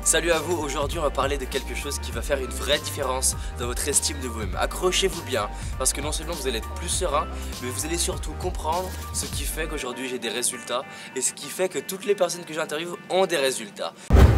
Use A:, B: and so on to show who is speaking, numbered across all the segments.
A: Salut à vous, aujourd'hui on va parler de quelque chose qui va faire une vraie différence dans votre estime de vous-même. Accrochez-vous bien, parce que non seulement vous allez être plus serein, mais vous allez surtout comprendre ce qui fait qu'aujourd'hui j'ai des résultats et ce qui fait que toutes les personnes que j'interviewe ont des résultats.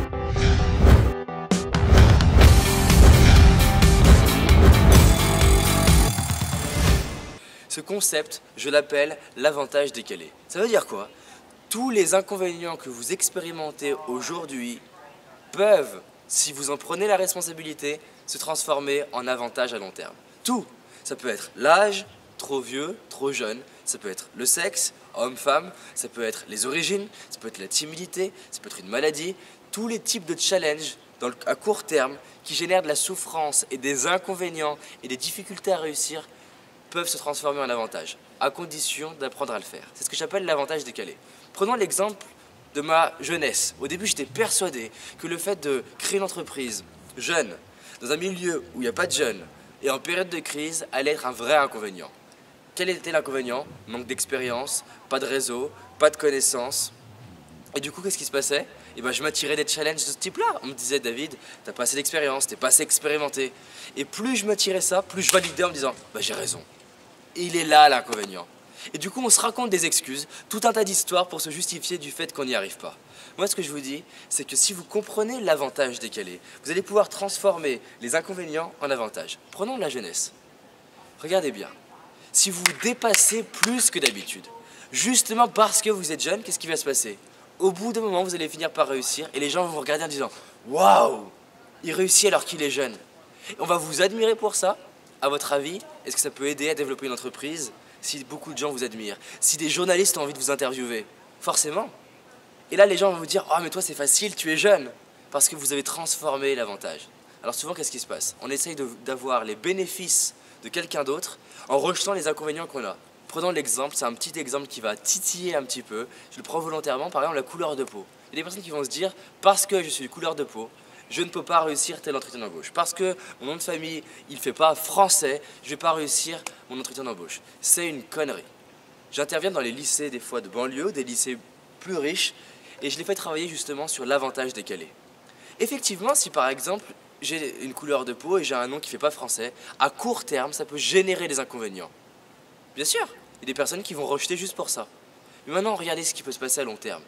A: Ce concept, je l'appelle l'avantage décalé. Ça veut dire quoi? Tous les inconvénients que vous expérimentez aujourd'hui peuvent, si vous en prenez la responsabilité, se transformer en avantage à long terme. Tout. Ça peut être l'âge, trop vieux, trop jeune, ça peut être le sexe, homme-femme, ça peut être les origines, ça peut être la timidité, ça peut être une maladie, tous les types de challenges à court terme qui génèrent de la souffrance et des inconvénients et des difficultés à réussir peuvent se transformer en avantage, à condition d'apprendre à le faire. C'est ce que j'appelle l'avantage décalé. Prenons l'exemple de ma jeunesse. Au début, j'étais persuadé que le fait de créer une entreprise jeune, dans un milieu où il n'y a pas de jeunes, et en période de crise, allait être un vrai inconvénient. Quel était l'inconvénient? Manque d'expérience, pas de réseau, pas de connaissances. Et du coup, qu'est-ce qui se passait? Je m'attirais des challenges de ce type-là. On me disait, David, t'as pas assez d'expérience, t'es pas assez expérimenté. Et plus je m'attirais ça, plus je validais en me disant, j'ai raison. Et il est là l'inconvénient. Et du coup, on se raconte des excuses, tout un tas d'histoires pour se justifier du fait qu'on n'y arrive pas. Moi, ce que je vous dis, c'est que si vous comprenez l'avantage décalé, vous allez pouvoir transformer les inconvénients en avantages. Prenons la jeunesse. Regardez bien. Si vous vous dépassez plus que d'habitude, justement parce que vous êtes jeune, qu'est-ce qui va se passer? Au bout d'un moment, vous allez finir par réussir et les gens vont vous regarder en disant « Waouh, il réussit alors qu'il est jeune ». On va vous admirer pour ça. À votre avis, est-ce que ça peut aider à développer une entreprise si beaucoup de gens vous admirent? Si des journalistes ont envie de vous interviewer? Forcément. Et là, les gens vont vous dire « Oh, mais toi, c'est facile, tu es jeune ». Parce que vous avez transformé l'avantage. Alors souvent, qu'est-ce qui se passe? On essaye d'avoir les bénéfices de quelqu'un d'autre en rejetant les inconvénients qu'on a. Prenons l'exemple, c'est un petit exemple qui va titiller un petit peu. Je le prends volontairement, par exemple, la couleur de peau. Il y a des personnes qui vont se dire « Parce que je suis de couleur de peau, je ne peux pas réussir tel entretien d'embauche. Parce que mon nom de famille, il ne fait pas français, je ne vais pas réussir mon entretien d'embauche. » C'est une connerie. J'interviens dans les lycées, des fois de banlieue, des lycées plus riches, et je les fais travailler justement sur l'avantage décalé. Effectivement, si par exemple, j'ai une couleur de peau et j'ai un nom qui ne fait pas français, à court terme, ça peut générer des inconvénients. Bien sûr, il y a des personnes qui vont rejeter juste pour ça. Mais maintenant, regardez ce qui peut se passer à long terme.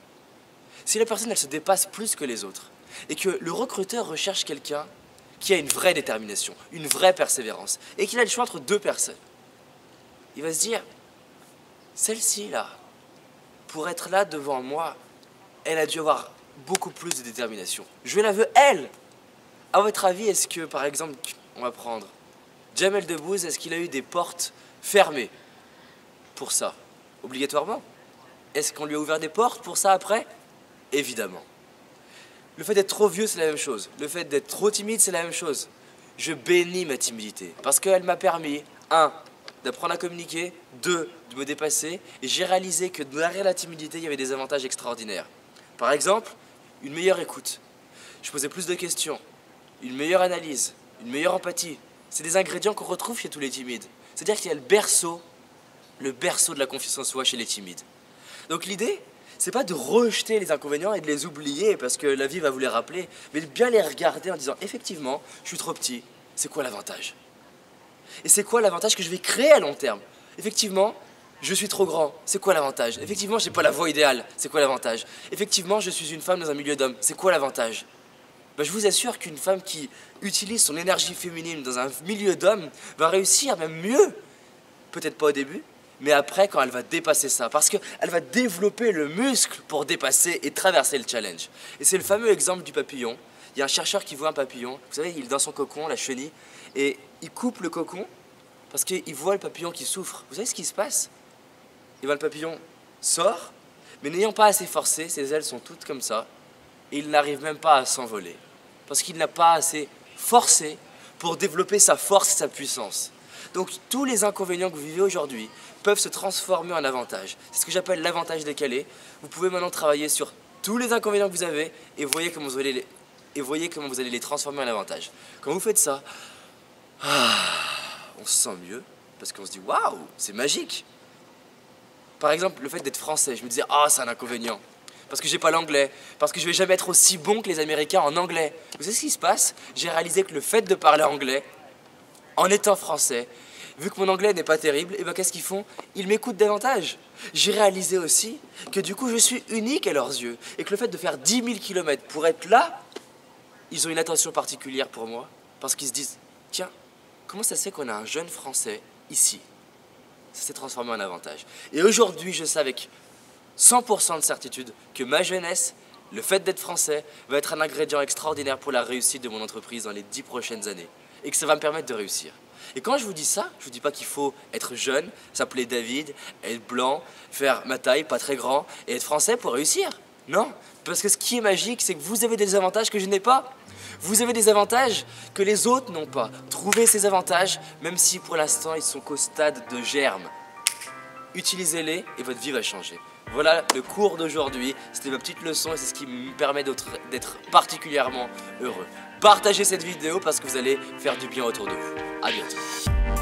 A: Si la personne, elle se dépasse plus que les autres, et que le recruteur recherche quelqu'un qui a une vraie détermination, une vraie persévérance, et qu'il a le choix entre deux personnes, il va se dire, celle-ci là, pour être là devant moi, elle a dû avoir beaucoup plus de détermination. Je la veux elle. À votre avis, est-ce que, par exemple, on va prendre Jamel Debbouze, est-ce qu'il a eu des portes fermées pour ça? Obligatoirement. Est-ce qu'on lui a ouvert des portes pour ça après? Évidemment. Le fait d'être trop vieux, c'est la même chose. Le fait d'être trop timide, c'est la même chose. Je bénis ma timidité parce qu'elle m'a permis, 1, d'apprendre à communiquer, 2, de me dépasser. Et j'ai réalisé que derrière la timidité, il y avait des avantages extraordinaires. Par exemple, une meilleure écoute. Je posais plus de questions, une meilleure analyse, une meilleure empathie. C'est des ingrédients qu'on retrouve chez tous les timides. C'est-à-dire qu'il y a le berceau de la confiance en soi chez les timides. Donc l'idée, c'est pas de rejeter les inconvénients et de les oublier parce que la vie va vous les rappeler, mais de bien les regarder en disant effectivement, je suis trop petit, c'est quoi l'avantage? Et c'est quoi l'avantage que je vais créer à long terme? Effectivement, je suis trop grand, c'est quoi l'avantage? Effectivement, j'ai pas la voix idéale, c'est quoi l'avantage? Effectivement, je suis une femme dans un milieu d'hommes, c'est quoi l'avantage? Je vous assure qu'une femme qui utilise son énergie féminine dans un milieu d'hommes va réussir même mieux. Peut-être pas au début, mais après quand elle va dépasser ça, parce qu'elle va développer le muscle pour dépasser et traverser le challenge. Et c'est le fameux exemple du papillon. Il y a un chercheur qui voit un papillon, vous savez, il est dans son cocon, la chenille, et il coupe le cocon parce qu'il voit le papillon qui souffre. Vous savez ce qui se passe? Le papillon sort, mais n'ayant pas assez forcé, ses ailes sont toutes comme ça, et il n'arrive même pas à s'envoler, parce qu'il n'a pas assez forcé pour développer sa force et sa puissance. Donc tous les inconvénients que vous vivez aujourd'hui peuvent se transformer en avantages. C'est ce que j'appelle l'avantage décalé. Vous pouvez maintenant travailler sur tous les inconvénients que vous avez et voyez comment vous allez les transformer en avantages. Quand vous faites ça, on se sent mieux parce qu'on se dit waouh, c'est magique. Par exemple, le fait d'être français, je me disais c'est un inconvénient. parce que j'ai pas l'anglais, parce que je vais jamais être aussi bon que les Américains en anglais. Vous savez ce qui se passe? J'ai réalisé que le fait de parler anglais, en étant français, vu que mon anglais n'est pas terrible, et ben qu'est-ce qu'ils font? Ils m'écoutent davantage. J'ai réalisé aussi que du coup je suis unique à leurs yeux, et que le fait de faire 10 000 km pour être là, ils ont une attention particulière pour moi, parce qu'ils se disent, tiens, comment ça se fait qu'on a un jeune français ici? Ça s'est transformé en avantage. Et aujourd'hui, je sais avec 100% de certitude que ma jeunesse, le fait d'être français, va être un ingrédient extraordinaire pour la réussite de mon entreprise dans les 10 prochaines années. Et que ça va me permettre de réussir. Et quand je vous dis ça, je vous dis pas qu'il faut être jeune, s'appeler David, être blanc, faire ma taille, pas très grand, et être français pour réussir. Non, parce que ce qui est magique, c'est que vous avez des avantages que je n'ai pas. Vous avez des avantages que les autres n'ont pas. Trouvez ces avantages, même si pour l'instant ils sont qu'au stade de germe. Utilisez-les et votre vie va changer. Voilà le cours d'aujourd'hui, c'était ma petite leçon et c'est ce qui me permet d'être particulièrement heureux. Partagez cette vidéo parce que vous allez faire du bien autour de vous. À bientôt.